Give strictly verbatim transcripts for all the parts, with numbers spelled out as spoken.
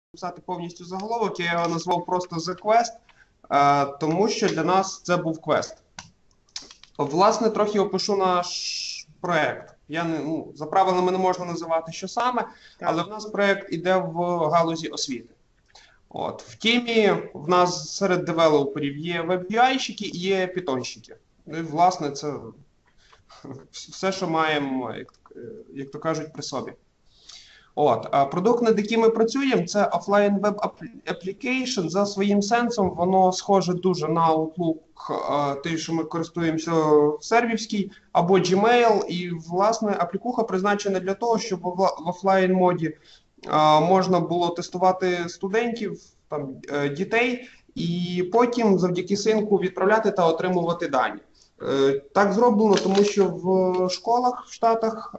писати повністю заголовок, я його назвав просто The Quest, е, тому що для нас це був квест. Власне, трохи опишу наш проєкт. Я не, ну, за правилами не можна називати, що саме, але в нас проєкт іде в галузі освіти. От. В тімі в нас серед девелоперів є веб-ю ай-щики і є питонщики. І, власне, це все, що маємо, як, як то кажуть, при собі. От. А продукт, над яким ми працюємо, це Offline Web Application. За своїм сенсом, воно схоже дуже на Outlook, той, що ми користуємося в сервівській, або Gmail. І, власне, аплікуха призначена для того, щоб в офлайн моді можна було тестувати студентів, там, дітей, і потім завдяки синку відправляти та отримувати дані. Так зроблено, тому що в школах в Штатах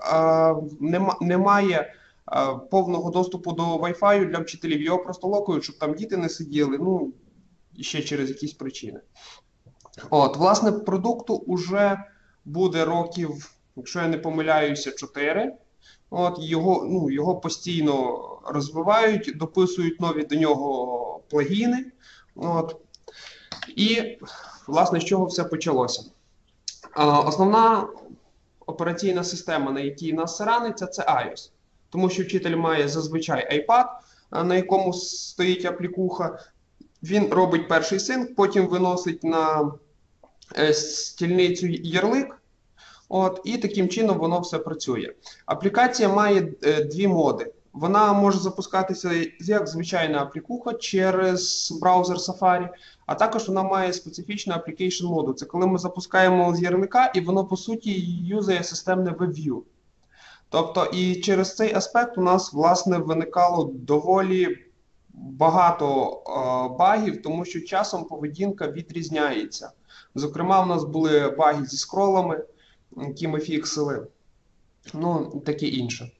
немає повного доступу до Wi-Fi для вчителів. Його просто локують, щоб там діти не сиділи, ну, ще через якісь причини. От, власне, продукту вже буде років, якщо я не помиляюся, чотири. От, його, ну, його постійно розвивають, дописують нові до нього плагіни. От. І, власне, з чого все почалося? А, основна операційна система, на якій нас раниться, це iOS. Тому що вчитель має зазвичай iPad, на якому стоїть аплікуха. Він робить перший синк, потім виносить на стільницю ярлик. От, і таким чином воно все працює. Аплікація має е, дві моди. Вона може запускатися як звичайна аплікуха через браузер Safari, а також вона має специфічну application моду. Це коли ми запускаємо з ярлика, і воно, по суті, юзає системне WebView. Тобто, і через цей аспект у нас, власне, виникало доволі багато е, багів, тому що часом поведінка відрізняється. Зокрема, у нас були баги зі скролами, які ми фіксили, ну, таке інше.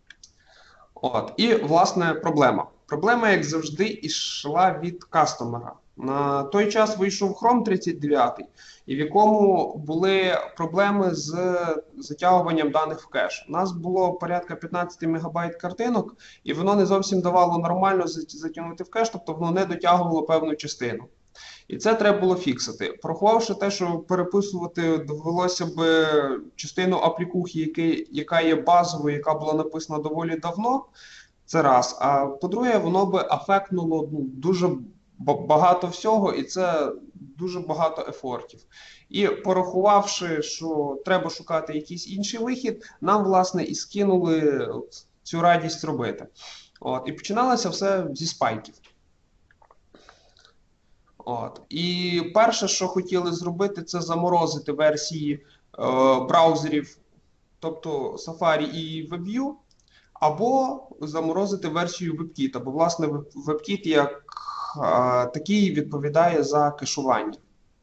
От. І, власне, проблема. Проблема, як завжди, йшла від кастомера. На той час вийшов Chrome тридцять дев'ять, і в якому були проблеми з затягуванням даних в кеш. У нас було порядка п'ятнадцять мегабайт картинок, і воно не зовсім давало нормально затягнути в кеш, тобто воно не дотягувало певну частину. І це треба було фіксити. Порахувавши те, що переписувати довелося б частину аплікухи, який, яка є базовою, яка була написана доволі давно, це раз. А по-друге, воно би афектнуло, ну, дуже багато всього, і це дуже багато ефортів. І порахувавши, що треба шукати якийсь інший вихід, нам, власне, і скинули цю радість робити. От. І починалося все зі спайків. От. І перше, що хотіли зробити, це заморозити версії е, браузерів, тобто Safari і WebView, або заморозити версію WebKit, бо, власне, WebKit як е, такий відповідає за кешування.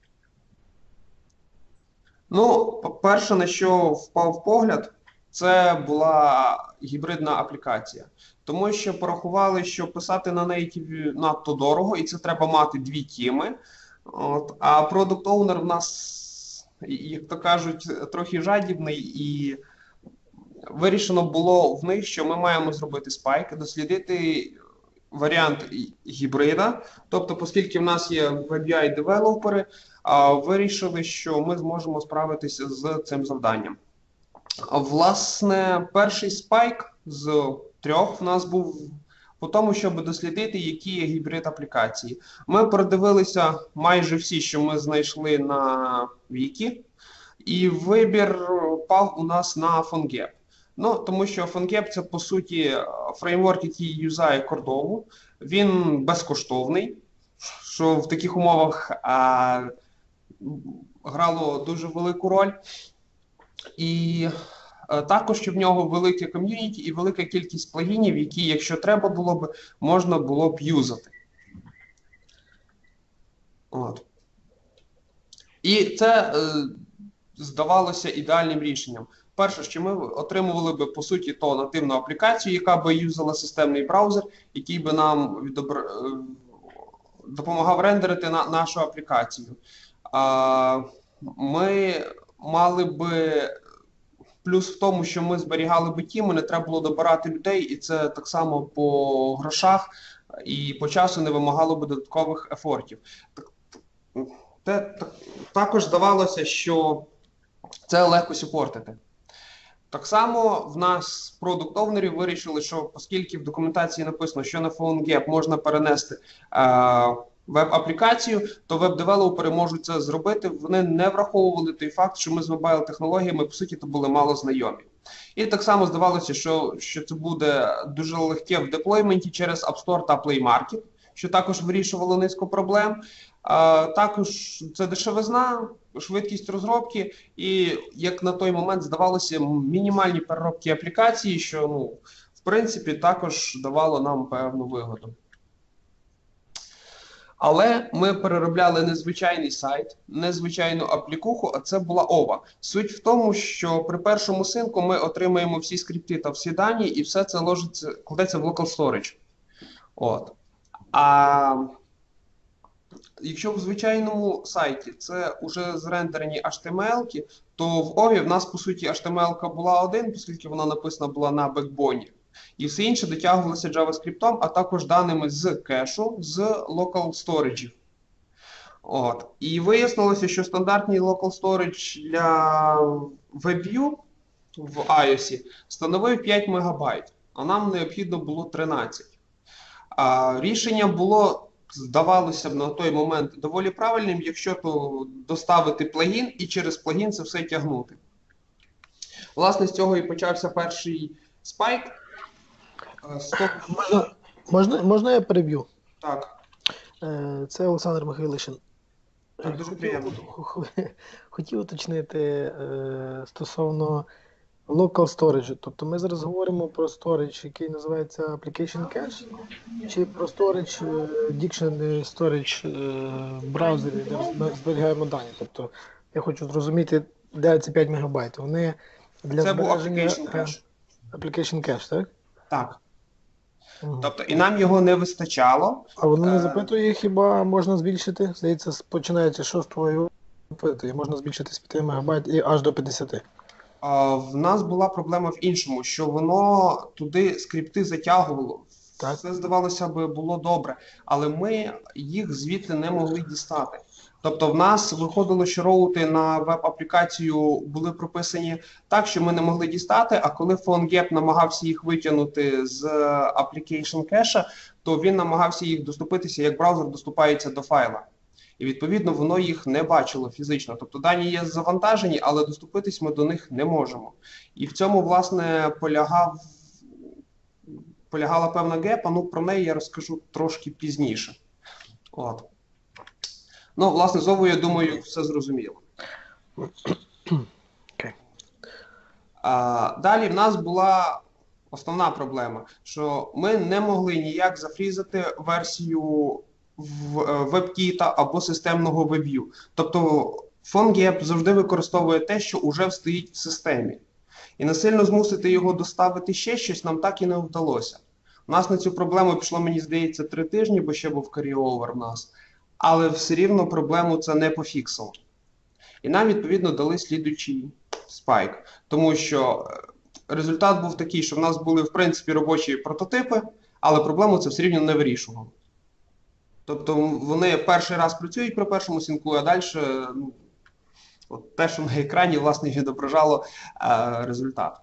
Ну, перше, на що впав погляд, це була гібридна аплікація. Тому що порахували, що писати на нейтіві надто дорого, і це треба мати дві тіми. От, а Product Owner в нас, як то кажуть, трохи жадібний, і вирішено було в них, що ми маємо зробити спайк, дослідити варіант гібрида. Тобто, оскільки в нас є веб-ю ай-девелопери, вирішили, що ми зможемо справитися з цим завданням. Власне, перший спайк з трьох в нас був по тому, щоб дослідити, які є гібрид аплікації. Ми передивилися майже всі, що ми знайшли на Вікі, і вибір пав у нас на PhoneGap. Ну, тому що PhoneGap – це, по суті, фреймворк, який юзає кордову. Він безкоштовний, що в таких умовах а, грало дуже велику роль. І також, що в нього велике ком'юніті і велика кількість плагінів, які, якщо треба було б, можна було б юзати. От. І це е, здавалося ідеальним рішенням. Перше, що ми отримували б, по суті, то нативну аплікацію, яка би юзала системний браузер, який би нам відобр... допомагав рендерити на нашу аплікацію. А, ми мали би плюс в тому, що ми зберігали би тіми, не треба було добирати людей, і це так само по грошах і по часу не вимагало би додаткових ефортів. Те, так, також здавалося, що це легко супортити. Так само в нас продукт-овнери вирішили, що оскільки в документації написано, що на PhoneGap можна перенести е, веб-аплікацію, то веб-девелопери можуть це зробити. Вони не враховували той факт, що ми з мобайл-технологіями, по суті, то були мало знайомі. І так само здавалося, що, що це буде дуже легке в деплойменті через App Store та Play Market, що також вирішувало низку проблем. А, також це дешевизна, швидкість розробки і, як на той момент здавалося, мінімальні переробки аплікації, що, ну, в принципі, також давало нам певну вигоду. Але ми переробляли не звичайний сайт, не звичайну аплікуху, а це була ова. Суть в тому, що при першому синку ми отримаємо всі скрипти та всі дані, і все це ложиться, кладеться в local storage. От. А якщо в звичайному сайті це вже зрендерені ейч ті ем ел-ки, то в ові в нас, по суті, ейч ті ем ел-ка була один, оскільки вона написана була на бекбоні. І все інше дотягувалося JavaScript, а також даними з кешу, з local storage. От. І вияснилося, що стандартний local storage для WebView в iOS становив п'ять мегабайт, а нам необхідно було тринадцять. А рішення було, здавалося б, на той момент доволі правильним, якщо то доставити плагін і через плагін це все тягнути. Власне, з цього і почався перший спайк. Можна, можна, можна я переб'ю? Так. Це Олександр Михайлишин. Так, дуже приємно. Хотів уточнити е, стосовно local storage. Тобто ми зараз говоримо про storage, який називається Application Cache, чи про storage, Dictionary storage е, в браузері, де ми зберігаємо дані. Тобто я хочу зрозуміти, де ці п'ять мегабайт. Вони для Це був збереження Application Cache. Application Cache, так? Так. Угу. Тобто і нам його не вистачало. А воно не Е, запитує, хіба можна збільшити? Здається, починається з шостого запитує, можна збільшити з п'яти мегабайт і аж до п'ятдесяти. А, в нас була проблема в іншому, що воно туди скрипти затягувало. Так. Все, здавалося б, було добре, але ми їх звідти не могли дістати. Тобто в нас виходило, що роути на веб-аплікацію були прописані так, що ми не могли дістати, а коли PhoneGap намагався їх витягнути з application cache, то він намагався їх доступитися, як браузер доступається до файла. І, відповідно, воно їх не бачило фізично. Тобто дані є завантажені, але доступитись ми до них не можемо. І в цьому, власне, полягав, полягала певна гепа, ну про неї я розкажу трошки пізніше. От. Ну, власне, з Овою, я думаю, все зрозуміло. Okay. А, далі в нас була основна проблема, що ми не могли ніяк зафрізати версію WebKit або системного WebView. Тобто PhoneGap завжди використовує те, що вже стоїть в системі. І насильно змусити його доставити ще щось нам так і не вдалося. У нас на цю проблему пішло, мені здається, три тижні, бо ще був carryover в нас. Але все рівно проблему це не пофіксило. І нам, відповідно, дали слідуючий спайк. Тому що результат був такий, що в нас були, в принципі, робочі прототипи, але проблему це все рівно не вирішувало. Тобто вони перший раз працюють при першому синку, а далі ну, от те, що на екрані, власне, відображало е, результат.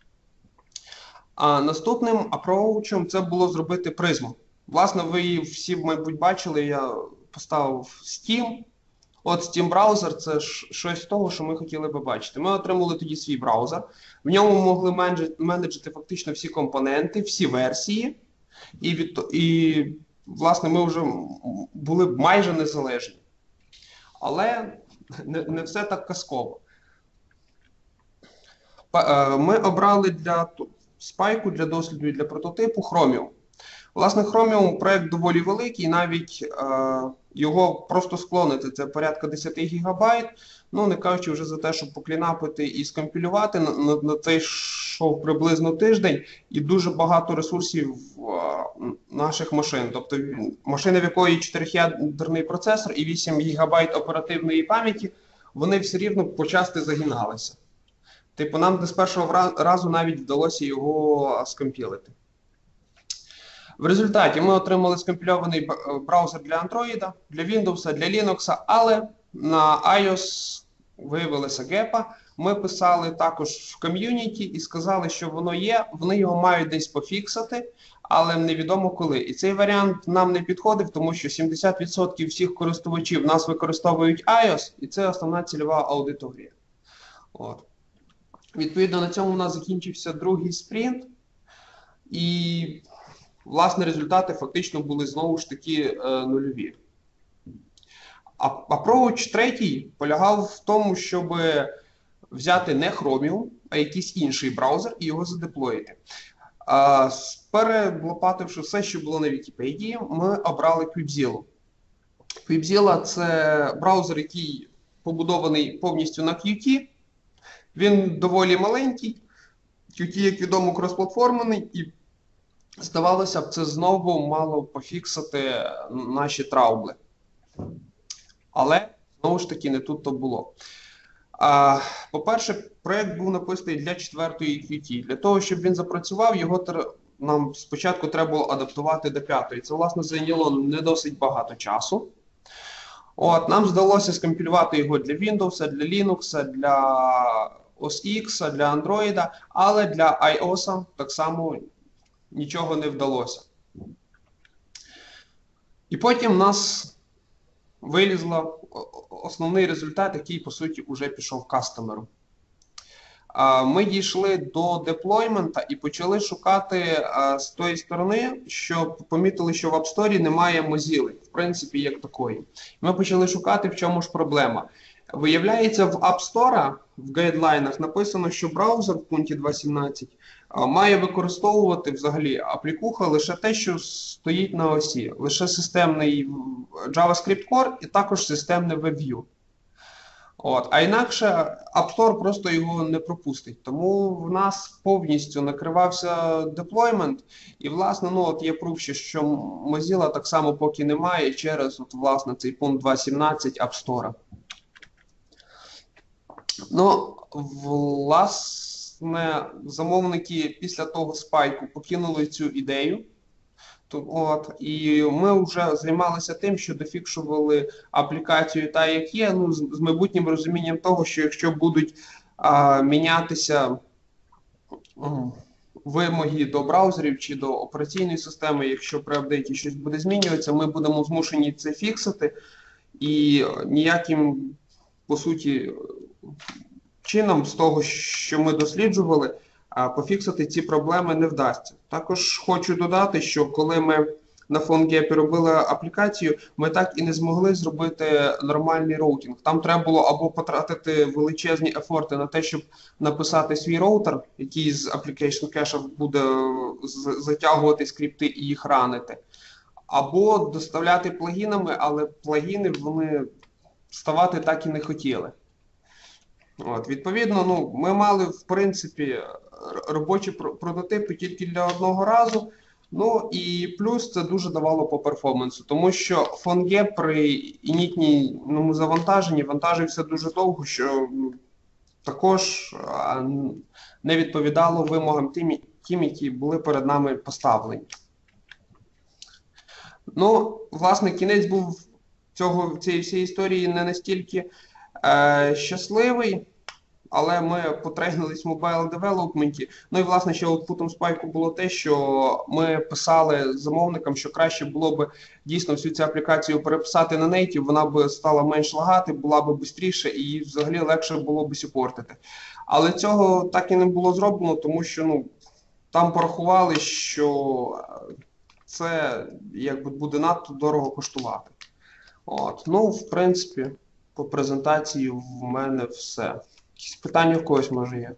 А наступним апроучем це було зробити призму. Власне, ви її всі, мабуть, бачили, я поставив Steam. От Steam браузер – це щось того, що ми хотіли би бачити. Ми отримали тоді свій браузер. В ньому могли менеджити фактично всі компоненти, всі версії. І, від, і власне, ми вже були майже незалежні. Але не, не все так казково. Ми обрали для спайку, для досліду і для прототипу Chromium. Власне, Chromium проєкт доволі великий, навіть е, його просто склонити, це порядка десять гігабайт, ну не кажучи вже за те, щоб поклінапити і скомпілювати, на, на, на цей йшов приблизно тиждень, і дуже багато ресурсів е, наших машин. Тобто машини, в якої чотирьохядерний процесор і вісім гігабайт оперативної пам'яті, вони все рівно почасти загиналися. Типу, нам з першого разу навіть вдалося його скомпілити. В результаті ми отримали скомпільований браузер для Android, для Windows, для Linux, але на iOS виявилася гепа. Ми писали також в ком'юніті і сказали, що воно є, вони його мають десь пофіксити, але невідомо коли. І цей варіант нам не підходив, тому що сімдесят відсотків всіх користувачів нас використовують iOS, і це основна цільова аудиторія. От. Відповідно, на цьому у нас закінчився другий спринт, і, власне, результати фактично були знову ж таки е, нульові. А approach третій полягав в тому, щоб взяти не Chromium, а якийсь інший браузер і його задеплоїти. А, перелопативши все, що було на Вікіпедії, ми обрали Quibzilla. Quibzilla – це браузер, який побудований повністю на Qt. Він доволі маленький, Qt, як відомо, кросплатформений, і, здавалося б, це знову мало пофіксити наші траубли. Але, знову ж таки, не тут-то було. А, по-перше, проєкт був написаний для четвертої Qt. Для того, щоб він запрацював, його нам спочатку треба було адаптувати до п'ятої. Це, власне, зайняло не досить багато часу. От, нам вдалося скомпілювати його для Windows, для Linux, для о ес ікс, для Android, але для iOS так само нічого не вдалося. І потім в нас вилізло основний результат, який, по суті, вже пішов кастомеру. Ми дійшли до деплоймента і почали шукати з тої сторони, що помітили, що в App Store немає Mozilla, в принципі, як такої. Ми почали шукати, в чому ж проблема. Виявляється, в App Store, в гайдлайнах написано, що браузер в пункті два сімнадцять має використовувати взагалі аплікуха лише те, що стоїть на осі. Лише системний JavaScript Core і також системний WebView. От. А інакше App Store просто його не пропустить. Тому в нас повністю накривався деплоймент. І, власне, ну, от є пруф, що Mozilla так само поки немає через, от, власне, цей пункт два сімнадцять App Store. Ну, власне, замовники після того спайку покинули цю ідею. От, і ми вже займалися тим, що дофікшували аплікацію та, як є, ну, з, з майбутнім розумінням того, що якщо будуть а, мінятися м, вимоги до браузерів чи до операційної системи, якщо при апдейті щось буде змінюватися, ми будемо змушені це фіксити, і ніяким, по суті, чином з того, що ми досліджували, пофіксити ці проблеми не вдасться. Також хочу додати, що коли ми на PhoneGap робили аплікацію, ми так і не змогли зробити нормальний роутинг. Там треба було або потратити величезні ефорти на те, щоб написати свій роутер, який з application cache буде затягувати скрипти і їх ранити, або доставляти плагінами, але плагіни вони ставати так і не хотіли. От, відповідно, ну, ми мали, в принципі, робочі прототипи тільки для одного разу, ну і плюс це дуже давало по перформансу, тому що PhoneGap при інітному завантаженні вантажився дуже довго, що також не відповідало вимогам тим, тим, які були перед нами поставлені. Ну, власне, кінець був цього, цієї всієї історії не настільки е, щасливий, але ми потрейнились в мобайл девелопменті. Ну і, власне, ще аутпутом спайку було те, що ми писали замовникам, що краще було б дійсно всю цю аплікацію переписати на нейтів, вона б стала менш лагати, була б швидше і її взагалі легше було б супортити. Але цього так і не було зроблено, тому що, ну, там порахували, що це якби буде надто дорого коштувати. От. Ну, в принципі, по презентації в мене все. Якісь питання в когось, може, є?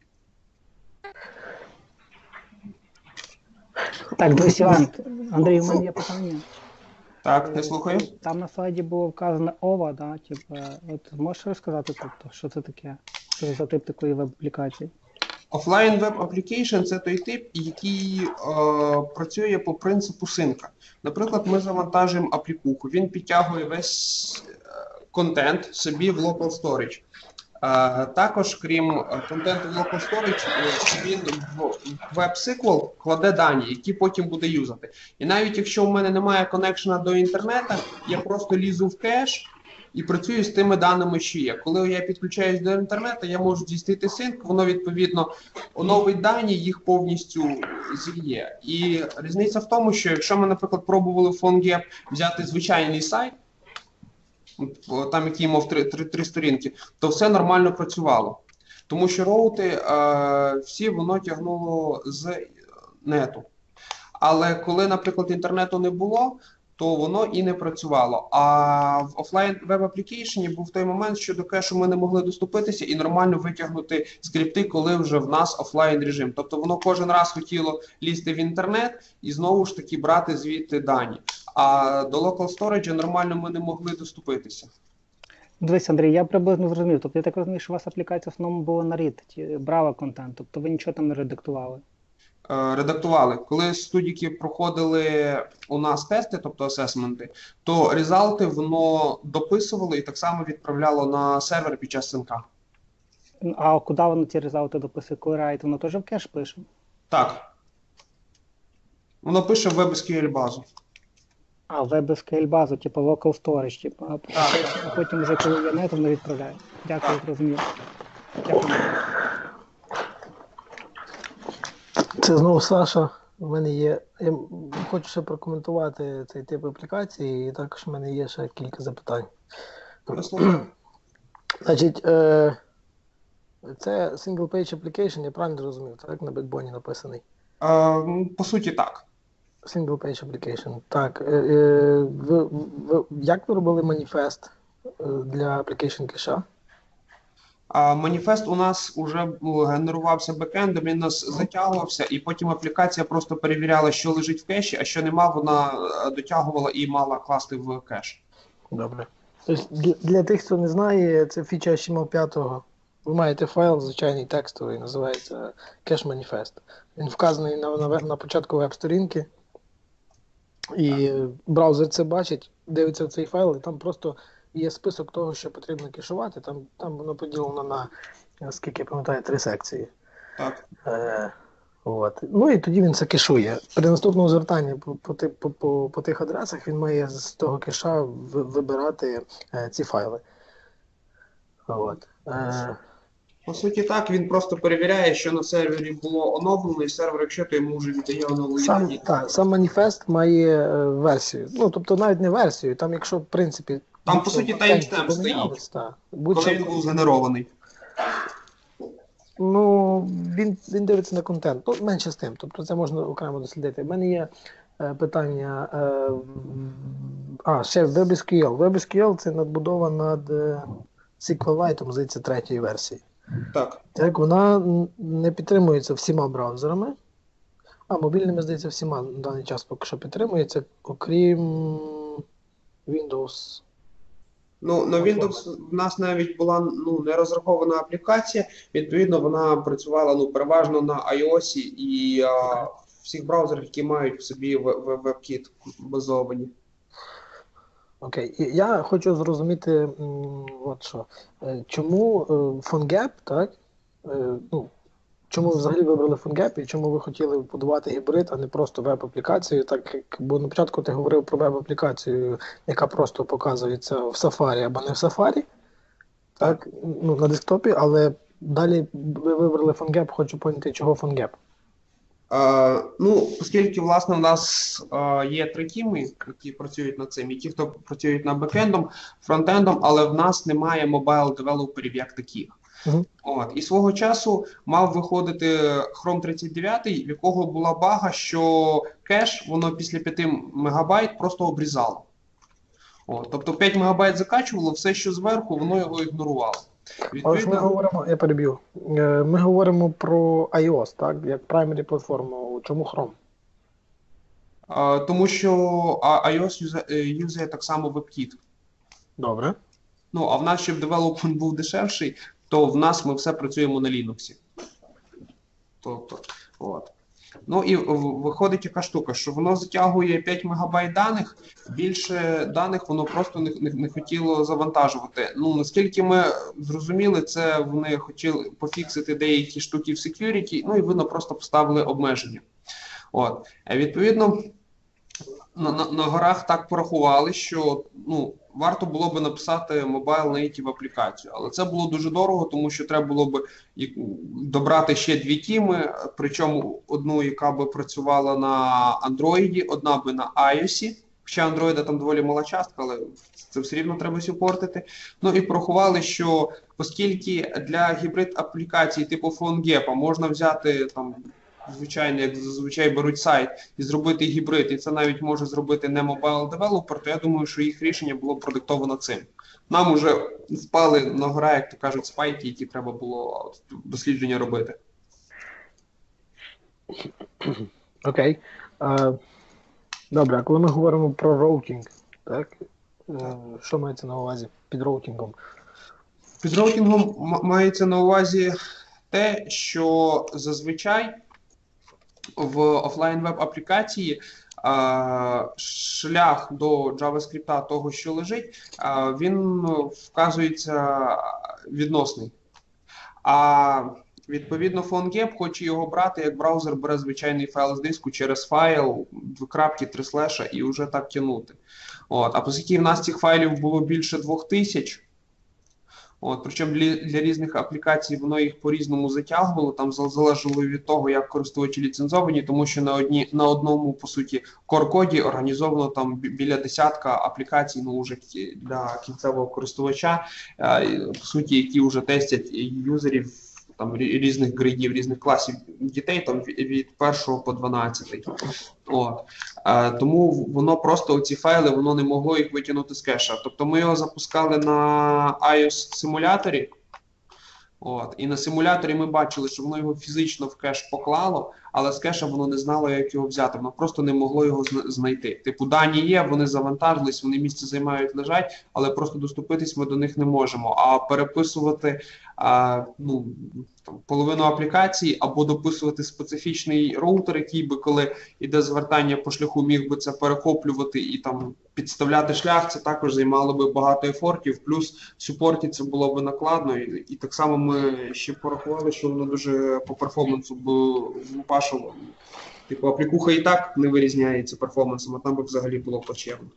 Так, дивись, Іван, Андрій, у мене є питання. Так, я слухаю. Там на слайді було вказано ова, да? Типу, от можеш розказати, тобто, що це таке? Що за тип такої веб-аплікації? Offline Web Application – це той тип, який е, працює по принципу синка. Наприклад, ми завантажуємо аплікуху, він підтягує весь е, контент собі в local storage. Е, Також, крім е, контенту Local Storage, е, він в WebSQL кладе дані, які потім буде юзати. І навіть якщо в мене немає коннекшена до інтернету, я просто лізу в кеш і працюю з тими даними, що є. Коли я підключаюсь до інтернету, я можу здійснити синк, воно відповідно оновить дані, їх повністю зільє. І різниця в тому, що якщо ми, наприклад, пробували в PhoneGap взяти звичайний сайт, там який мав три, три, три сторінки, то все нормально працювало. Тому що роути е, всі воно тягнуло з нету. Але коли, наприклад, інтернету не було, то воно і не працювало. А в офлайн веб-аплікейшені був той момент, що до кешу ми не могли доступитися і нормально витягнути скрипти, коли вже в нас офлайн режим. Тобто воно кожен раз хотіло лізти в інтернет і знову ж таки брати звідти дані. А до Local Storage нормально ми не могли доступитися. Дивись, Андрій, я приблизно зрозумів. Тобто я так розумію, що у вас аплікація в основному була на рід, ті- брала контент, тобто ви нічого там не редактували. Е, Редактували. Коли студіки проходили у нас тести, тобто асесменти, то резалти воно дописувало і так само відправляло на сервер під час синка. Ну, а куди воно ці резалти дописує? Коли райт, воно теж в кеш пише? Так. Воно пише в WebSQL базу. А, в WebSQL базу, типу local storage, типу, а, Так. а потім вже коли є нет, воно відправляє. Дякую, зрозумів. Дякую. Це знову Саша. У мене є. Я хочу ще прокоментувати цей тип аплікації, і також в мене є ще кілька запитань. Я слухаю. Значить, е, це single page application, я правильно зрозумів, так? На бекбоні написаний. Е, ну, По суті, так. Single page application. Так. Е, е, ви, ви, як ви робили маніфест е, для application кеша? А маніфест у нас вже генерувався бекендом, він у нас затягувався, і потім аплікація просто перевіряла, що лежить в кеші, а що нема, вона дотягувала і мала класти в кеш. Добре. Тобто для, для тих, хто не знає, це фіча ейч ті ем ел п'ять. Ви маєте файл, звичайний текстовий, називається Cache Manifest. Він вказаний на, на, на початку веб-сторінки. І браузер це бачить, дивиться в цей файл, і там просто є список того, що потрібно кешувати. Там, там воно поділено на, скільки я пам'ятаю, три секції. Так. Е, от. Ну і тоді він це кешує. При наступному звертанні по, по, ти- по, по, по тих адресах він має з того кеша ви- вибирати е, ці файли. От. Е, По суті, так, він просто перевіряє, що на сервері було оновлено, і сервер, якщо то йому вже віддає оновлені Сам, дані. так, сам маніфест має е, версію. Ну, тобто навіть не версію, там якщо, в принципі, Там, будь-що по суті, маленьке timestamp помінялось, стоїть, так. Будь-що- коли він був згенерований. Ну, він, він дивиться на контент. Ну, менше з тим. Тобто це можна окремо дослідити. У мене є е, питання. Е, в- а, ще WebSQL. WebSQL – це надбудова над е, SQLite, здається, третьої версії. Так. Так, вона н- не підтримується всіма браузерами, а мобільними, здається, всіма на даний час поки що підтримується, окрім Windows. Ну, на Windows в нас навіть була ну, не розрахована аплікація, відповідно, вона працювала ну, переважно на iOS і а, всіх браузерах, які мають в собі веб- веб- WebKit базовані. Окей, І я хочу зрозуміти, м, от що. Е, Чому е, PhoneGap, так? Е, Ну, чому ви взагалі вибрали PhoneGap і чому ви хотіли будувати гібрид, а не просто веб-аплікацію? Так як, бо на початку ти говорив про веб-аплікацію, яка просто показується в Safari або не в Safari, так, ну, на десктопі, але далі ви вибрали PhoneGap, хочу поняти, чого PhoneGap. Е, ну, оскільки, власне, у нас е, є три тіми, які працюють над цим, і ті, хто працюють над бекендом, фронтендом, але в нас немає мобайл-девелоперів як таких. Мгм. От. І свого часу мав виходити Chrome тридцять дев'ять, в якого була бага, що кеш, воно після п'яти мегабайт просто обрізало. От. Тобто п'ять мегабайт закачувало, все, що зверху, воно його ігнорувало. Але ж ми Відповідно, говоримо, я переб'ю, Е, ми говоримо про iOS, так, як primary платформу. Чому Chrome? е, тому що а, iOS юзе- е, юзає так само WebKit. Добре. Ну, а в нас, щоб девелопмент був дешевший, то в нас ми все працюємо на Linux. Тобто, от. Ну і в- виходить яка штука, що воно затягує п'ять мегабайт даних, більше даних воно просто не, не, не хотіло завантажувати. Ну, наскільки ми зрозуміли, це вони хотіли пофіксити деякі штуки в security, ну і видно, просто поставили обмеження. От. А відповідно, на, на, на горах так порахували, що ну, варто було би написати Mobile Native аплікацію. Але це було дуже дорого, тому що треба було б і- добрати ще дві тіми, причому одну, яка би працювала на Android, одна би на iOS. Хоча Android там доволі мала частка, але це все рівно треба супортити. Ну і порахували, що оскільки для гібрид аплікацій типу PhoneGap можна взяти там звичайно, як зазвичай беруть сайт і зробити гібрид, і це навіть може зробити не mobile developer, то я думаю, що їх рішення було продиктовано цим. Нам уже впали на гора, як то кажуть, спайки, які треба було дослідження робити. Окей. А, добре, а коли ми говоримо про роутінг, так? Е, Що мається на увазі під роутінгом? Під роутингом м- мається на увазі те, що зазвичай в офлайн веб-аплікації а, шлях до JavaScript того, що лежить, а, він вказується відносний. А відповідно PhoneGap хоче його брати, як браузер бере звичайний файл з диску через файл, двокрапки, три слеша і вже так тягнути. От. А оскільки в нас цих файлів було більше двох тисяч, От, причому для, для різних аплікацій воно їх по-різному затягувало, там зал- залежало від того, як користувачі ліцензовані, тому що на, одні, на одному, по суті, core-коді організовано там бі- біля десятка аплікацій, ну, вже кі- для кінцевого користувача, е, і, по суті, які вже тестять юзерів там рі- різних грейдів, різних класів дітей, там від від першого по дванадцятий. От. Е, тому воно просто ці файли, воно не могло їх витягнути з кеша. Тобто ми його запускали на iOS-симуляторі. От. І на симуляторі ми бачили, що воно його фізично в кеш поклало, але з кеша воно не знало, як його взяти. Воно просто не могло його зна- знайти. Типу, дані є, вони завантажились, вони місце займають, лежать, але просто доступитись ми до них не можемо. А переписувати а, ну, там, половину аплікації або дописувати специфічний роутер, який би, коли йде звертання по шляху, міг би це перехоплювати і там підставляти шлях, це також займало би багато ефортів, плюс в супорті це було б накладно, і, і так само ми ще порахували, що воно дуже по перформансу б лупашило. Типу, аплікуха і так не вирізняється перформансом, а там би взагалі було плачевно.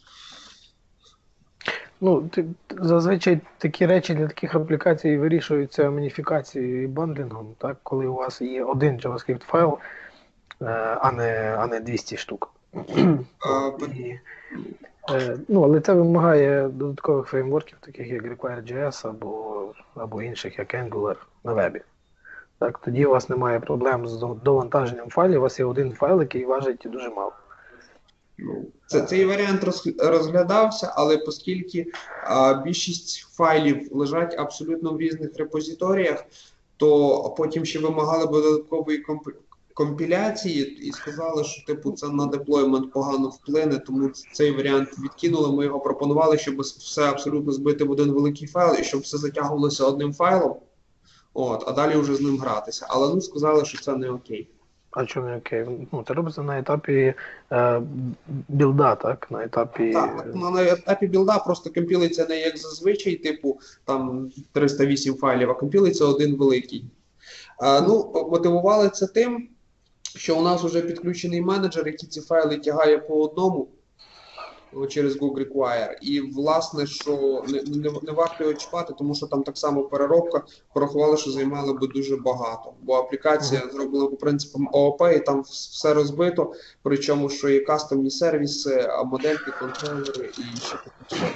Ну, ти, зазвичай такі речі для таких аплікацій вирішуються маніфікацією і бандлінгом, так? Коли у вас є один JavaScript файл, е, а не, а не двісті штук. А, І, е, ну, але це вимагає додаткових фреймворків, таких як Require.js або, або інших, як Angular на вебі. Так, тоді у вас немає проблем з довантаженням файлів, у вас є один файл, який важить дуже мало. Ну, це, цей варіант роз- розглядався, але оскільки а, більшість файлів лежать абсолютно в різних репозиторіях, то потім ще вимагали б додаткової комп- компіляції і сказали, що типу це на деплоймент погано вплине, тому цей варіант відкинули. Ми його пропонували, щоб все абсолютно збити в один великий файл і щоб все затягувалося одним файлом, от, а далі вже з ним гратися. Але ну сказали, що це не окей. А чому не окей? Ну, це робиться на етапі е, білда, так? На етапі. Так, на, на етапі білда просто компілиться не як зазвичай, типу там триста вісім файлів, а компілиться один великий. А, ну, мотивували це тим, що у нас вже підключений менеджер, який ці файли тягає по одному о, через Google Require. І, власне, що не, не, не варто його чіпати, тому що там так само переробка, порахували, що займало би дуже багато. Бо аплікація Мгм. зроблена по принципам ООП, і там все розбито, причому, що є кастомні сервіси, а модельки, контролери і ще таке.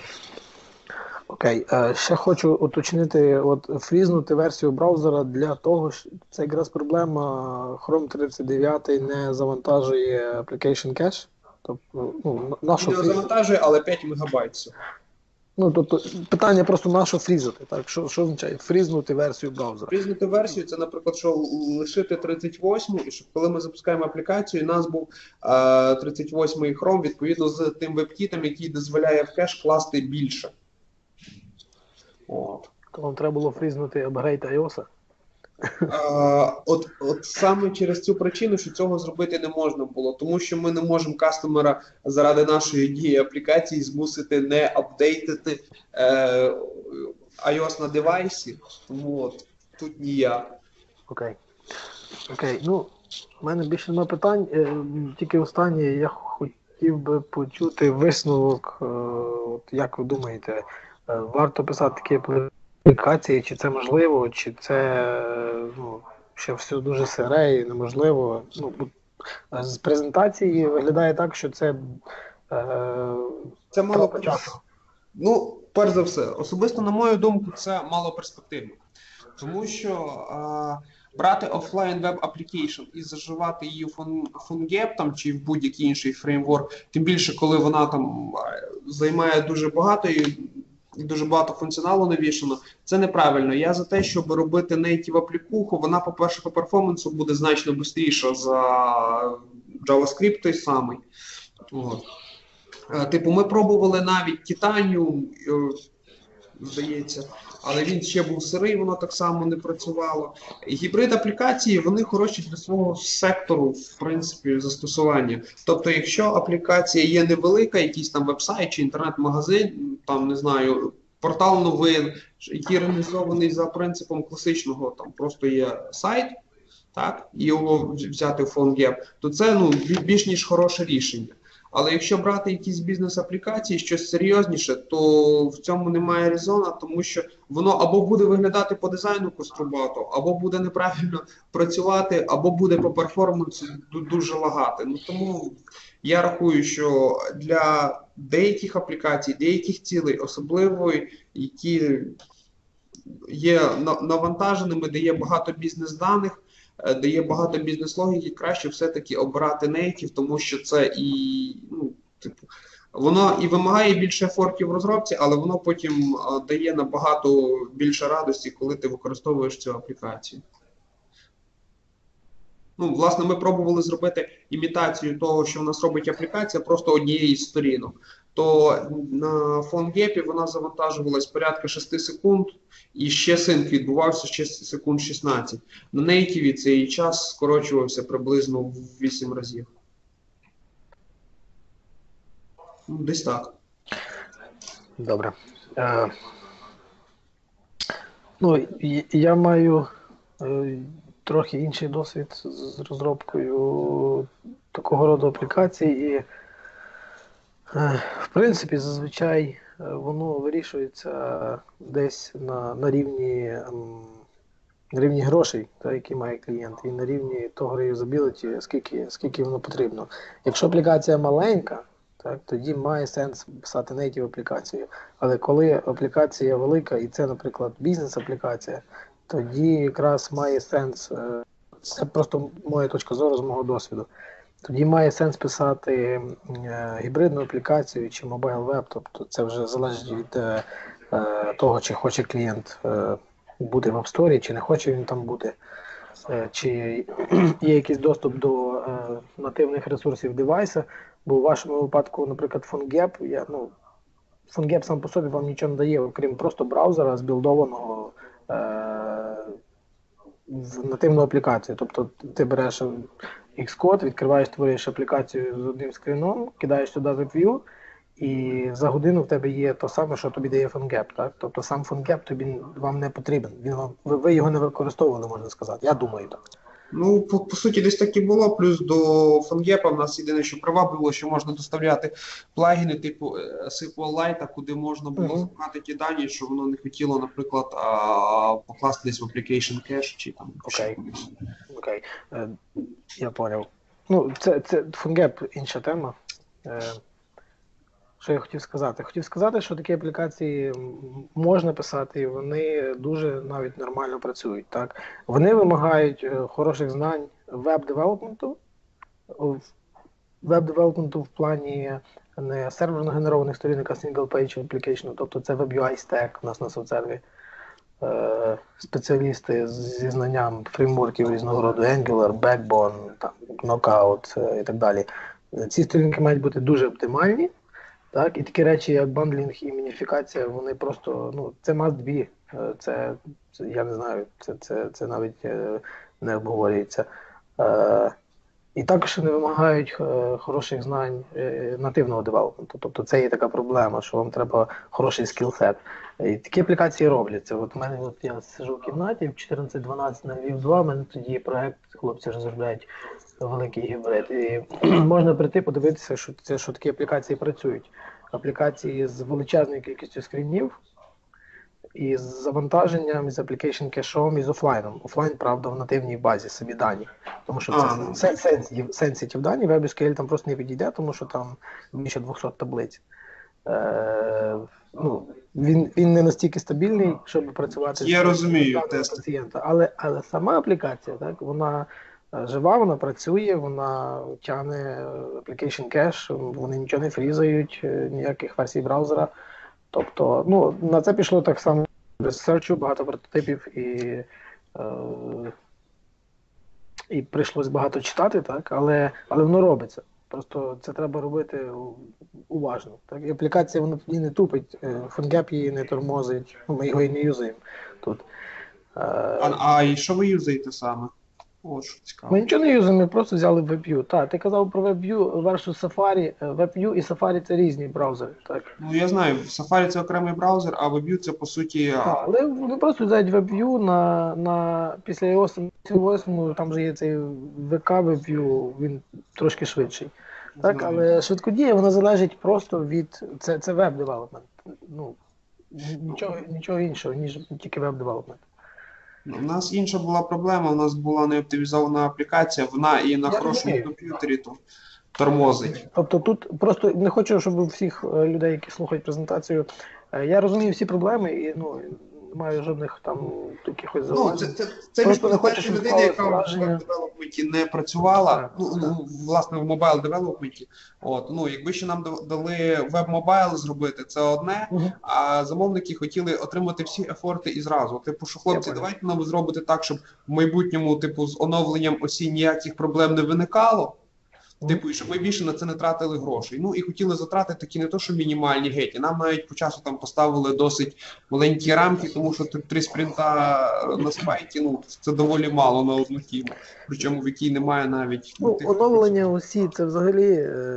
Окей, е, ще хочу уточнити, от фрізнути версію браузера для того, що це якраз проблема Chrome тридцять дев'ять не завантажує Application Cache. Тобто, ну, нашу Відео фріз... завантажує, але п'ять мегабайт всього. ну, тобто, питання просто нащо фрізати, так? Що, що означає фрізнути версію браузера? Фрізнути версію, це, наприклад, що лишити тридцять восьму, і щоб коли ми запускаємо аплікацію, у нас був е, тридцять восьмий Chrome, відповідно з тим веб-кітом, який дозволяє в кеш класти більше. От. То вам треба було фрізнути апгрейд iOS? А, от, от саме через цю причину, що цього зробити не можна було, тому що ми не можемо кастомера заради нашої дії аплікації змусити не апдейтити е, iOS на девайсі, тому от, тут ніяк. Окей. Окей. Ну, в мене більше немає питань. Е, м, Тільки останнє, я хотів би почути висновок. е, От як ви думаєте, е, варто писати такі аплікації, чи це можливо, чи це е, ну, ще все дуже сире і неможливо. Ну, бо, е, з презентації виглядає так, що це е, Це мало трата часу. Ну, перш за все, особисто, на мою думку, це мало перспективно. Тому що а, брати офлайн веб аплікейшн і заживати її в PhoneGap там, чи в будь-який інший фреймворк, тим більше, коли вона там займає дуже багато і дуже багато функціоналу навішано, це неправильно. Я за те, щоб робити native аплікуху, вона, по-перше, по перформансу буде значно швидше за JavaScript той самий. От. Типу, ми пробували навіть Titanium, здається, але він ще був сирий, воно так само не працювало. Гібрид аплікації, вони хороші для свого сектору, в принципі, застосування. Тобто, якщо аплікація є невелика, якийсь там веб-сайт чи інтернет-магазин, там, не знаю, портал новин, який реалізований за принципом класичного, там просто є сайт, так, і його взяти в PhoneGap, то це, ну, більш ніж хороше рішення. Але якщо брати якісь бізнес-аплікації, щось серйозніше, то в цьому немає резона, тому що воно або буде виглядати по дизайну кострубато, або буде неправильно працювати, або буде по перформансу дуже лагати. Ну, тому я рахую, що для деяких аплікацій, деяких цілей, особливо які є навантаженими, де є багато бізнес-даних, де є багато бізнес-логіки, краще все-таки обирати native, тому що це і, ну, типу, воно і вимагає більше ефортів в розробці, але воно потім а, дає набагато більше радості, коли ти використовуєш цю аплікацію. Ну, власне, ми пробували зробити імітацію того, що в нас робить аплікація, просто однієї з сторінок. То на PhoneGap вона завантажувалась порядка шести секунд, і ще синк відбувався ще секунд шістнадцять. На нейтіві цей час скорочувався приблизно в вісім разів. Ну, десь так. Добре. Е, ну, і- я маю е, трохи інший досвід з розробкою такого роду апlikацій, і е, в принципі, зазвичай е, воно вирішується десь на, на рівні, ем, на рівні грошей, та, які має клієнт, і на рівні того реюзабіліті, скільки, скільки воно потрібно. Якщо аплікація маленька, так, тоді має сенс писати native аплікацію. Але коли аплікація велика, і це, наприклад, бізнес-аплікація, тоді якраз має сенс, е, це просто моя точка зору з мого досвіду, тоді має сенс писати е, гібридну аплікацію чи mobile web, тобто це вже залежить від е, е, того, чи хоче клієнт е, бути в App Store, чи не хоче він там бути, е, чи є якийсь доступ до е, нативних ресурсів девайса, бо в вашому випадку, наприклад, PhoneGap, я, ну, PhoneGap сам по собі вам нічого не дає, окрім просто браузера, збілдованого е, в нативну аплікацію. Тобто ти береш Xcode, відкриваєш, створюєш аплікацію з одним скріном, кидаєш туди WebView, і за годину в тебе є то саме, що тобі дає PhoneGap. Так? Тобто сам PhoneGap тобі вам не потрібен. Він вам, ви, ви його не використовували, можна сказати. Я думаю так. Ну, по, по суті, десь так і було. Плюс до PhoneGap в нас єдине, що привабило, що можна доставляти плагіни типу SQLite, куди можна було Мгм. запхати ті дані, що воно не хотіло, наприклад, а, покласти десь в application cache чи там ще Окей. кудись. Окей. Е, я поняв. Ну, це, це PhoneGap інша тема. Е, що я хотів сказати? Хотів сказати, що такі аплікації м, можна писати, і вони дуже навіть нормально працюють. Так? Вони вимагають е, хороших знань веб-девелопменту, в- веб-девелопменту в плані не серверно генерованих сторінок, а single-page application, тобто це WebUI stack у нас на соцсерві. Е, спеціалісти з- зі знанням фреймворків різного роду, Angular, Backbone, там, Knockout е, і так далі. Е, Ці сторінки мають бути дуже оптимальні, так, і такі речі, як бандлінг і мініфікація, вони просто, ну, це must be Е, Це, це я не знаю, це, це, це навіть е, не обговорюється. Е, І також не вимагають е, хороших знань е, нативного девелопменту. Тобто це є така проблема, що вам треба хороший скілсет. І такі аплікації робляться. От у мене от я сижу в кімнаті в чотирнадцять дванадцять на Львів два, у мене тоді проект, хлопці розробляють великий гібрид. І можна прийти подивитися, що це що такі аплікації працюють. Аплікації з величезною кількістю скрінів, і з завантаженням, і з application кешом, і з офлайном. Офлайн, правда, в нативній базі, самі дані. Тому що А, це sensitive, sensitive дані, WebSQL там просто не підійде, тому що там більше двісті таблиць. Е, ну, він, він не настільки стабільний, щоб працювати Я з розумію, даними тести. пацієнта. Але, але сама аплікація, так, вона е, жива, вона працює, вона тягне application cache, вони нічого не фрізають, е, ніяких версій браузера. Тобто, ну, на це пішло так само ресерчу, багато прототипів і, е, і прийшлось багато читати, так, але, але воно робиться. Просто це треба робити уважно. Так? І аплікація вона тоді не тупить, PhoneGap її не тормозить, ну, ми його і не юзаємо тут. Е, А, а і що ви юзаєте саме? О, що цікаво. Ми нічого не юзаємо, ми просто взяли WebView. Так, ти казав про WebView versus Safari. WebView і Safari це різні браузери. Так. Ну, я знаю, Safari це окремий браузер, а WebView це, по суті, Так, але ви просто взяють WebView на, на, після iOS восьмого, там же є цей ві кей WebView, він трошки швидший. Так, знаю. але швидкодія, вона залежить просто від, це, це веб-девелопмент. Ну, нічого, нічого іншого, ніж тільки веб-девелопмент. У нас інша була проблема, у нас була неоптимізована аплікація, вона і на Я хорошому розумію. комп'ютері то тормозить. Тобто тут просто не хочу, щоб у всіх е, людей, які слухають презентацію, е, я розумію всі проблеми і ну, не маю жодних там якихось Ну, зауважень. це, це, це Просто не відповідь хочу, щоб людини, яка склалось в враження. веб-девелопменті не працювала, Так, ну, ну, власне, в мобайл-девелопменті. От, ну, якби ще нам да- дали веб-мобайл зробити, це одне, Мгм. а замовники хотіли отримати всі ефорти і зразу. Типу, що хлопці, Я понял. давайте нам зробити так, щоб в майбутньому, типу, з оновленням осі ніяких проблем не виникало. Мгм. Типу, і щоб ми більше на це не тратили грошей. Ну і хотіли затратити такі не то, що мінімальні геті. Нам навіть по часу там поставили досить маленькі рамки, тому що три три спринта на спайки, ну це доволі мало на одну тіму. Причому в якій немає навіть Ну, тих- оновлення осі це взагалі, е,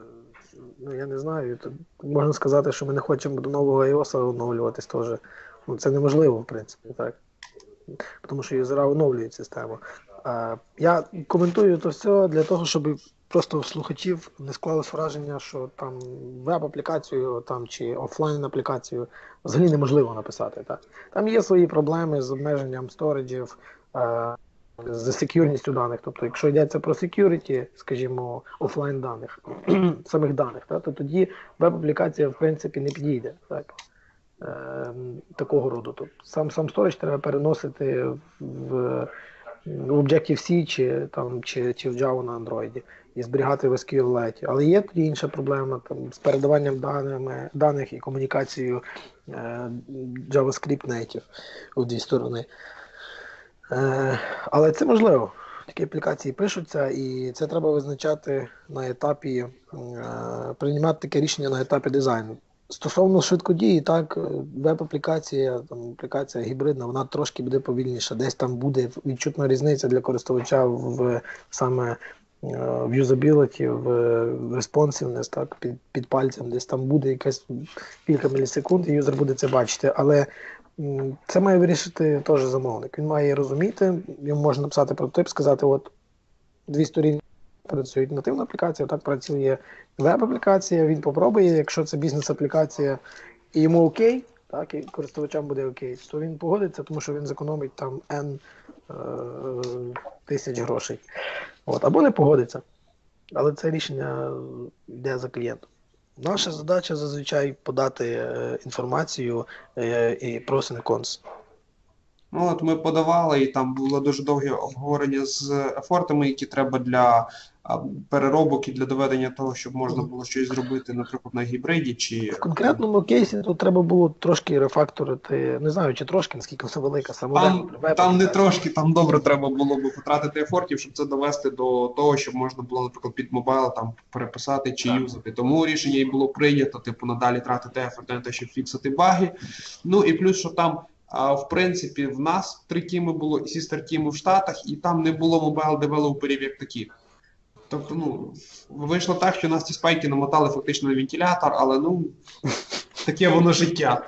ну я не знаю, то можна сказати, що ми не хочемо до нового iOS оновлюватись теж. Ну, це неможливо, в принципі, так. Тому що юзера оновлюють систему. Е, я коментую то все для того, щоб просто у слухачів не склалось враження, що там веб-аплікацію там, чи офлайн-аплікацію взагалі неможливо написати. Так. Там є свої проблеми з обмеженням сториджів, е, з секюрністю даних. Тобто, якщо йдеться про security, скажімо, офлайн даних, самих даних, так, то тоді веб-аплікація в принципі не підійде. Так. Е, такого роду. Тобто, сам сам сторіч треба переносити в, в Objective-C чи, там, чи, чи в Java на Android і зберігати в ес кю ель. Але є тоді інша проблема там, з передаванням даними, даних і комунікацією е, JavaScript native у дві сторони. Е, але це можливо. Такі аплікації пишуться, і це треба визначати на етапі, е, приймати таке рішення на етапі дизайну. Стосовно швидкодії, так, веб-аплікація, там, аплікація гібридна, вона трошки буде повільніша. Десь там буде відчутна різниця для користувача в саме в юзабіліті, в responsiveness, так, під, під пальцем, десь там буде якась кілька мілісекунд, і юзер буде це бачити. Але м, це має вирішити теж замовник. Він має розуміти, йому можна написати прототип, сказати, от дві сторінки працюють нативна аплікація, так працює веб-аплікація, він попробує, якщо це бізнес-аплікація і йому окей, так, і користувачам буде окей, то він погодиться, тому що він зекономить там N е, тисяч грошей. От, або не погодиться. Але це рішення йде за клієнтом. Наша задача зазвичай подати е, інформацію е, і pros and cons. Ну, от ми подавали, і там було дуже довге обговорення з ефортами, які треба для а, переробок і для доведення того, щоб можна було щось зробити, наприклад, на гібриді, чи... В конкретному кейсі тут треба було трошки рефакторити, не знаю, чи трошки, наскільки це велика сама Там, там не трошки, там добре треба було б потратити ефортів, щоб це довести до того, щоб можна було, наприклад, під мобайл там переписати чи Так. юзати. Тому рішення і було прийнято, типу, надалі тратити ефорт на те, щоб фіксити баги. Ну і плюс, що там А в принципі, в нас три тіми було, і сістер тіми в Штатах, і там не було мобайл девелоперів як таких. Тобто, ну, вийшло так, що нас ці спайки намотали фактично на вентилятор, але ну, таке воно життя.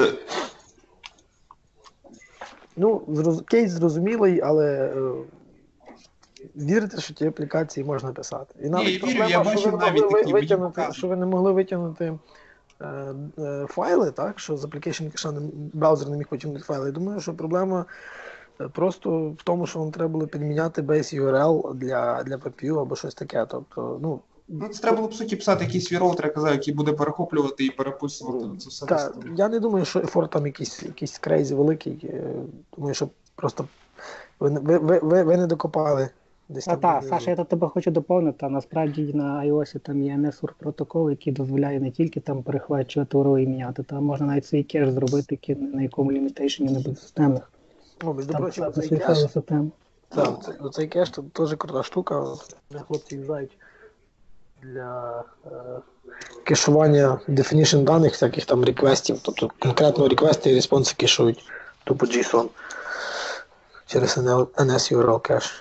Ну, зроз... кейс зрозумілий, але е, вірите, що ті аплікації можна писати. І навіть Ні, вірю, проблема, я що бачив ви не навіть могли ви- такі, мені витягнути, показують. що ви не могли витягнути е, е, файли, так, що з application кеша не- браузер не міг потягнути файли. Я думаю, що проблема е, просто в тому, що вам треба було підміняти base ю ар ел для, для пі пі ю або щось таке. Тобто, ну, Ну, це треба було, по суті, писати якийсь свій роутер, я казав, який буде перехоплювати і переписувати це все. та, десь. я не думаю, що ефорт там якийсь, якийсь крейзі великий. Е, Думаю, що просто ви, не- ви, ви, ви, ви не докопали десь А там. так, внизу. Саша, я до тебе хочу доповнити. А насправді на iOS там є Nesur протокол, який дозволяє не тільки там перехвачувати ур ел і міняти, там можна навіть свій кеш зробити, який на якому лімітейшені не буде системних. О, між Там прочим, писати цей свій кеш, файл систем. так, цей, оцей кеш це теж крута штука. От, хлопці юзають для е, кешування definition даних, всяких там реквестів, тобто конкретно реквести і респонси кешують тупо JSON через ен ес ю ар ел кеш.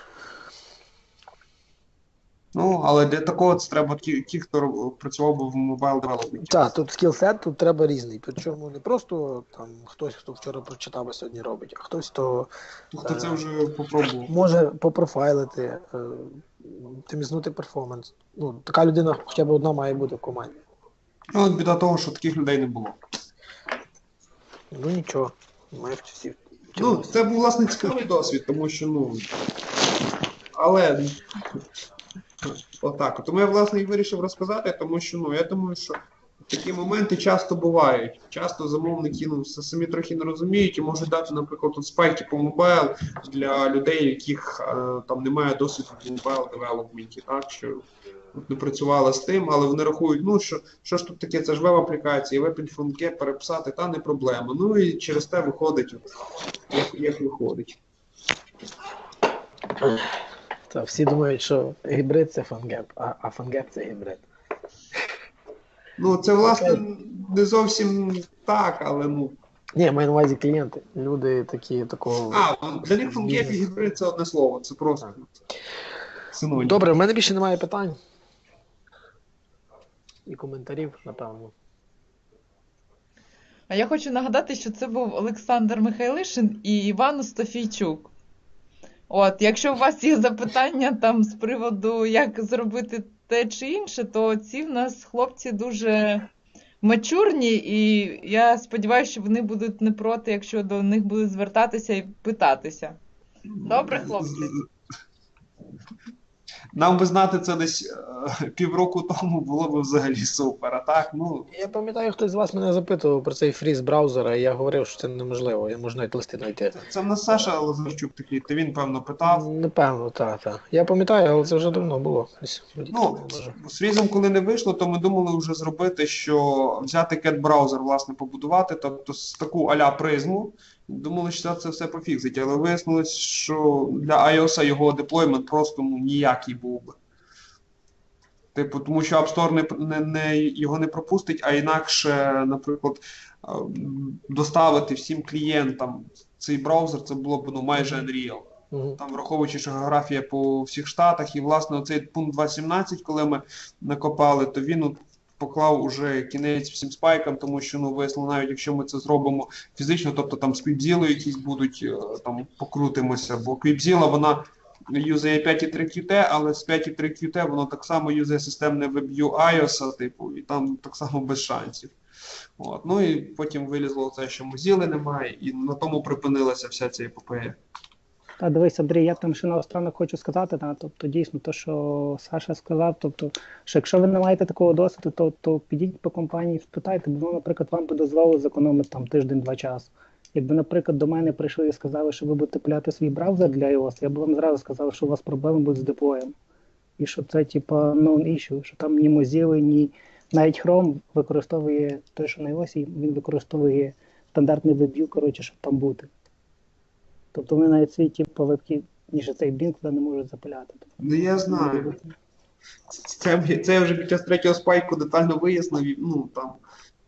Ну, але для такого це треба ті, ті хто роб- працював би в мобайл девелопменті. Так, тут скілсет тут треба різний. Причому не просто там хтось, хто вчора прочитав, а сьогодні робить, а хтось, хто Хто це вже попробував. може попрофайлити, е, оптимізнути перформанс. Ну, така людина хоча б одна має бути в команді. Ну, от біда того, що таких людей не було. Ну нічого, ми всі. Ну, це був, власне, цікавий досвід, тому що, ну. Але. Отак. Тому я, власне, і вирішив розказати, тому що, ну, я думаю, що такі моменти часто бувають. Часто замовники, ну, с- самі трохи не розуміють і можуть дати, наприклад, от спайки по мобайл для людей, яких е, там немає досвіду в мобайл девелопменті, так, що от не працювали з тим, але вони рахують, ну, що, що ж тут таке, це ж веб-аплікації, веб-інфронтке переписати, та не проблема. Ну, і через те виходить, от, як, як виходить. Та всі думають, що гібрид це фангеп, а, а фангеп це гібрид. Ну, це, власне, не зовсім так, але, ну, Ні, маю на увазі клієнти. Люди такі такого. а, ну, для них фунгеп і гібрид це одне слово, це просто синонім. Добре, в мене більше немає питань. І коментарів, напевно. А я хочу нагадати, що це був Олександр Михайлишин і Іван Стофійчук. От, якщо у вас є запитання там з приводу, як зробити те чи інше, то ці в нас хлопці дуже мачурні, і я сподіваюся, що вони будуть не проти, якщо до них будуть звертатися і питатися. Добре, хлопці? Нам би знати це десь е, півроку тому було б взагалі супер, а так, ну, Я пам'ятаю, хтось з вас мене запитував про цей фріз браузера, і я говорив, що це неможливо, я можу навіть листи знайти. це в нас Саша Лазарчук такий, то він, певно, питав. Напевно, так, так. Я пам'ятаю, але це вже давно було. Десь рік Ну, тому, може. з Фрізом, коли не вийшло, то ми думали вже зробити, що взяти кет-браузер, власне, побудувати, тобто з таку а-ля призму. Думали, що це все пофіксить, але вияснилось, що для iOS його деплоймент просто ну, ніякий був би. Типу, тому що App Store не, не, не, його не пропустить, а інакше, наприклад, е, доставити всім клієнтам цей браузер, це було б ну, майже unreal. Мгм. Там, враховуючи, що географія по всіх штатах, і, власне, оцей пункт два сімнадцять, коли ми накопали, то він от, поклав уже кінець всім спайкам, тому що, ну, вияснило, навіть якщо ми це зробимо фізично, тобто там з квіпзілою якісь будуть, е, там, покрутимося, бо квіпзіла, вона юзає п'ять і три кю ті, але з п'ять і три кю ті воно так само юзає системне WebView iOS, типу, і там так само без шансів. От. Ну і потім вилізло це, що Mozilla немає, і на тому припинилася вся ця епопея. Та дивись, Андрій, я там ще наостанок хочу сказати, та, тобто дійсно те, що Саша сказав, тобто, що якщо ви не маєте такого досвіду, то, то підіть по компанії, спитайте, бо, наприклад, вам би дозволило зекономити там тиждень-два часу. Якби, наприклад, до мене прийшли і сказали, що ви будете пиляти свій браузер для iOS, я б вам зразу сказав, що у вас проблеми будуть з деплоєм. І що це, типа, non-issue, що там ні Mozilla, ні навіть Chrome використовує те, що на iOS, він використовує стандартний WebView, коротше, щоб там бути. Тобто вони навіть свій типу веб-кіт, ніж цей Blink туди не можуть запиляти. Ну я знаю. Це, це я вже під час третього спайку детально вияснив, і, ну там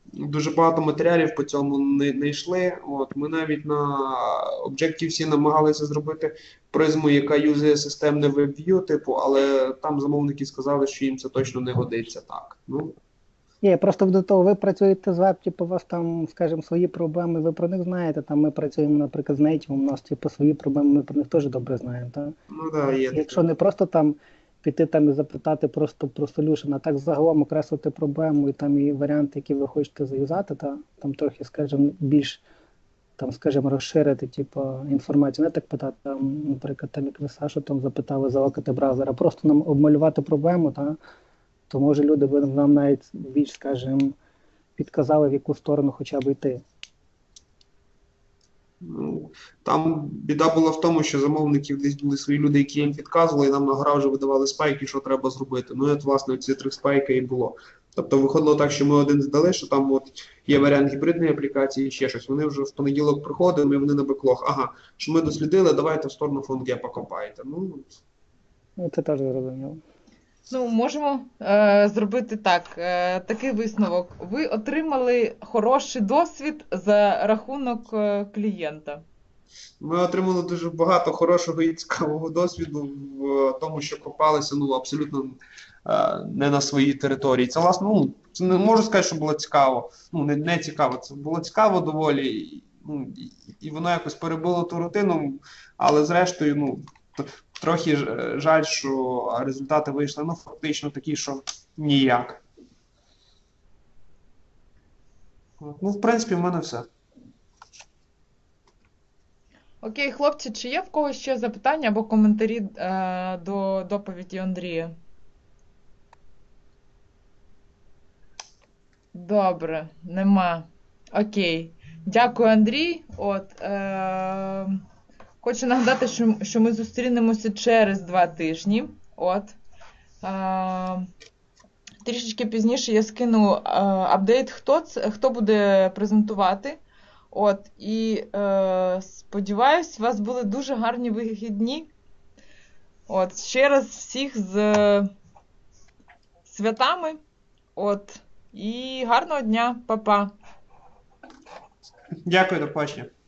дуже багато матеріалів по цьому не, не йшли. От, ми навіть на Objective-C намагалися зробити призму, яка юзає системне WebView, типу, але там замовники сказали, що їм це точно не годиться так. Ну, Ні, просто до того, ви працюєте з веб, типу, у вас там, скажімо, свої проблеми, ви про них знаєте, там ми працюємо, наприклад, з Native, у нас, типу, свої проблеми, ми про них теж добре знаємо, так? ну да, є. Якщо не просто там піти там і запитати просто про solution, а так загалом окреслити проблему і там і варіанти, які ви хочете заюзати, та там трохи, скажімо, більш там, скажімо, розширити, типу, інформацію, не так питати, там, наприклад, там, як ви Сашу там запитали залокати браузера, просто нам обмалювати проблему, та, то може люди б нам навіть більш, скажімо, підказали, в яку сторону хоча б йти. Ну, там біда була в тому, що замовників десь були свої люди, які їм підказували, і нам на гра вже видавали спайки, що треба зробити. Ну, і от, власне, ці три спайки і було. Тобто виходило так, що ми один здали, що там от є варіант гібридної аплікації і ще щось. Вони вже в понеділок приходили, і вони на беклог. Ага, що ми дослідили, давайте в сторону фонд гепа копайте. Ну, Ну, це теж зрозуміло. Ну, можемо е, зробити так, е, такий висновок. Ви отримали хороший досвід за рахунок е, клієнта. ми отримали дуже багато хорошого і цікавого досвіду в тому, що копалися, ну, абсолютно е, не на своїй території. Це, власне, ну, це не можу сказати, що було цікаво. Ну, не, не цікаво, це було цікаво доволі, і, ну, і, і воно якось перебило ту рутину, але зрештою, ну, т- трохи ж- жаль, що результати вийшли, ну, фактично такі, що ніяк. От, ну, в принципі, в мене все. Окей, хлопці, чи є в когось ще запитання або коментарі е, до доповіді Андрія? Добре, нема. Окей. Дякую, Андрій. От, е, хочу нагадати, що, що ми зустрінемося через два тижні. От. Е, трішечки пізніше я скину е, апдейт, хто, це, хто буде презентувати. От, і е, сподіваюсь, у вас були дуже гарні вихідні. От, ще раз всіх з святами. От, і гарного дня, па-па. Дякую, до побачення.